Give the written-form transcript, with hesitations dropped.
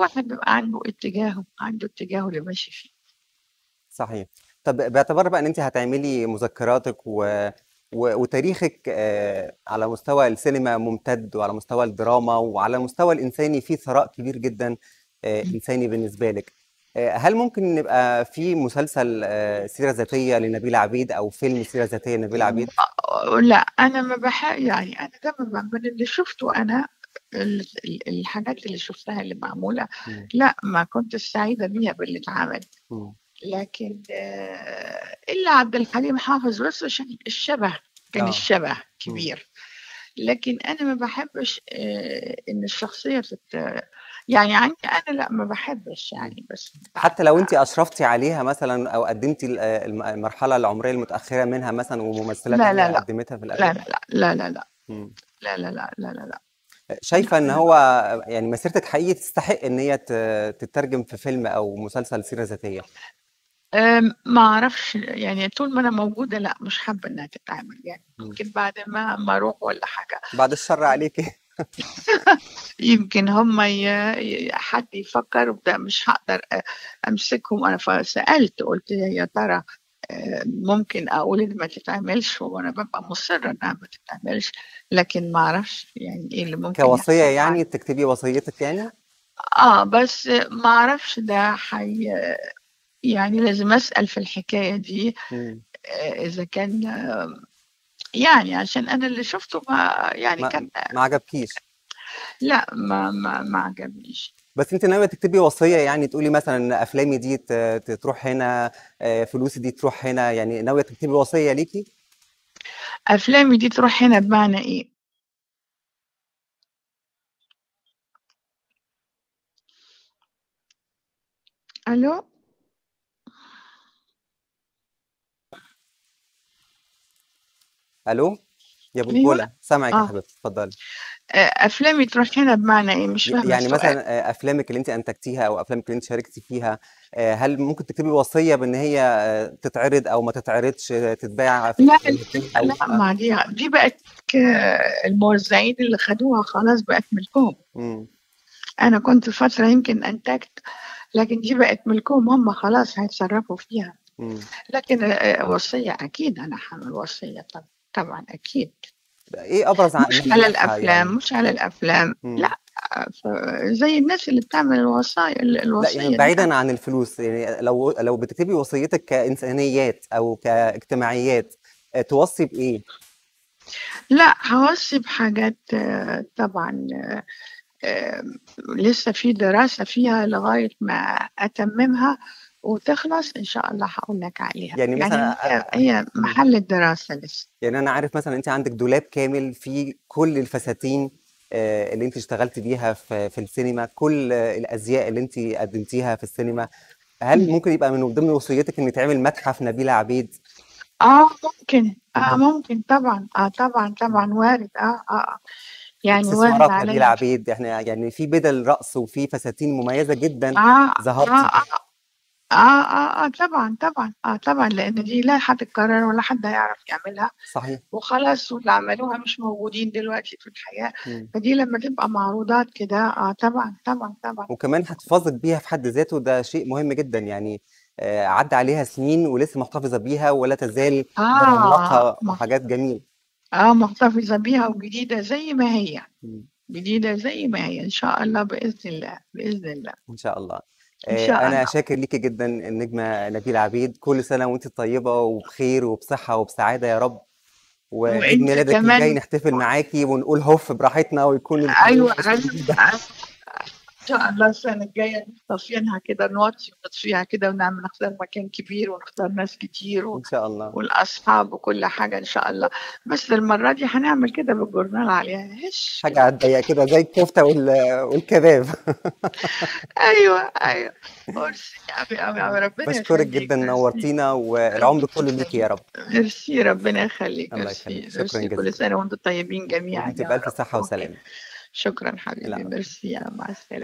واحد بيبقى عنده اتجاهه اللي ماشي فيه. صحيح. طب باعتبار بقى ان انت هتعملي مذكراتك وتاريخك على مستوى السينما ممتد، وعلى مستوى الدراما، وعلى المستوى الانساني في ثراء كبير جدا انساني بالنسبه لك. هل ممكن نبقى في مسلسل سيره ذاتيه لنبيلة عبيد، او فيلم سيره ذاتيه لنبيلة عبيد؟ لا انا ما بحب، يعني انا ده من اللي شفته انا، الحاجات اللي شفتها اللي معمولة، مم. لا ما كنت سعيدة بيها باللي اتعمل. مم. لكن إلا عبد الحليم حافظ بس عشان الشبه، كان اه. الشبه مم. كبير. لكن أنا ما بحبش إن الشخصية يعني عندي أنا لا ما بحبش مم. يعني، بس حتى لو انت اشرفتي عليها مثلا، او قدمتي المرحله العمريه المتاخره منها مثلا، وممثلات لا لا هي لا قدمتها في لا الاخر. لا لا لا لا مم. لا لا لا لا لا لا شايفة إن لا. هو يعني مسيرتك حقيقي تستحق إن هي تترجم في فيلم أو مسلسل سيرة ذاتية؟ ما اعرفش يعني، طول ما انا موجوده لا مش حابه انها تتعمل، يعني مم. ممكن بعد ما اروح ولا حاجه. بعد الشر عليكي. يمكن هم حد يفكر، وده مش هقدر امسكهم انا. فسالت قلت يا ترى ممكن اقول ان ما تتعملش، وانا ببقى مصره انها ما تتعملش، لكن ما اعرفش يعني ايه اللي ممكن كوصية يحصل بعد. يعني تكتبي وصيتك يعني؟ اه بس ما اعرفش ده يعني لازم اسال في الحكايه دي. مم. اذا كان يعني عشان انا اللي شفته ما يعني ما كان، ما عجبكيش؟ لا ما عجبنيش. بس أنت ناوية تكتبي وصية، يعني تقولي مثلا أفلامي دي تروح هنا، فلوسي دي تروح هنا، يعني ناوية تكتبي وصية ليكي؟ افلامي دي تروح هنا بمعنى ايه؟ الو. ألو؟ يا ايوه. بلبلة، سامعك يا اه حبيبتي، اتفضلي. افلامي تروح هنا بمعنى ايه؟ مش فاهمه يعني السؤال. مثلا افلامك اللي انت انتجتيها، او افلامك اللي انت شاركتي فيها، هل ممكن تكتبي وصيه بان هي تتعرض او ما تتعرضش، تتباع في لا التلفزيون او لا لا؟ ما دي بقت الموزعين اللي خدوها خلاص بقت ملكهم. امم. انا كنت فتره يمكن انتجت، لكن دي بقت ملكهم هم، خلاص هيتصرفوا فيها. امم. لكن وصيه اكيد انا هعمل وصيه، طبعا طبعا اكيد. ايه ابرز مش على نجاحها الافلام، يعني؟ مش على الافلام امم. لا. ف- زي الناس اللي بتعمل لا يعني الوصيه دي. بعيدا عن الفلوس، يعني لو بتكتبي وصيتك كانسانيات او كاجتماعيات، توصي بايه؟ لا هوصي بحاجات طبعا لسه في دراسة فيها لغاية ما أتممها وتخلص إن شاء الله هقول لك عليها، يعني يعني مثلا هي محل الدراسة لسه. يعني انا عارف مثلا انت عندك دولاب كامل فيه كل الفساتين اللي انت اشتغلتي بيها في السينما، كل الازياء اللي انت قدمتيها في السينما. هل ممكن يبقى من ضمن وصيتك ان تعمل متحف نبيلة عبيد؟ ممكن ممكن طبعا، طبعا طبعا وارد، يعني وارد اكسسوارات نبيلة عليا. عبيد، احنا يعني في بدل رقص وفي فساتين مميزة جدا آه ظهرتي آه بيها. طبعا طبعا طبعا، لأن دي لا هتتكرر ولا حد هيعرف يعملها، صحيح. وخلاص واللي عملوها مش موجودين دلوقتي في الحياة. مم. فدي لما تبقى معروضات كده طبعا طبعا طبعا. وكمان حفاظك بيها في حد ذاته ده شيء مهم جدا، يعني عدى عليها سنين ولسه محتفظة بيها ولا تزال آه برونقها وحاجات جميلة. محتفظة بيها وجديدة زي ما هي، جديدة زي ما هي إن شاء الله، بإذن الله بإذن الله. إن شاء الله. إن شاء أنا الله. شاكر ليكي جدا النجمة نبيلة عبيد، كل سنة وأنت طيبة وبخير وبصحة وبسعادة يا رب، وعيد وأنت ميلادك الجاي كمان. نحتفل معاكي ونقول هوف براحتنا، ويكون الكل أيوة أشياء أيوة جديدة. إن شاء الله السنة الجاية نطفينها كده، نوطي ونطفيها كده، ونعمل نختار مكان كبير ونختار ناس كتير إن شاء الله. والأصحاب وكل حاجة إن شاء الله. بس المرة دي هنعمل كده بالجورنال عليها هش حاجة كده. على الضيق كده زي الكفتة والكباب. أيوة أيوة. ميرسي أوي أوي أوي، ربنا بشكرك يخليك، جدا، ميرسي. نورتينا، والعمر ربنا كله ليكي يا يخليك. رب. ميرسي ربنا يخليك، الله يخليك، ميرسي شكرا ميرسي، كل جزيلا. سنة وانتم طيبين جميعا وأنت يا بألف رب. صحة أوكي. وسلامة. شكرا حبيبي، لا. ميرسي، مع السلامة.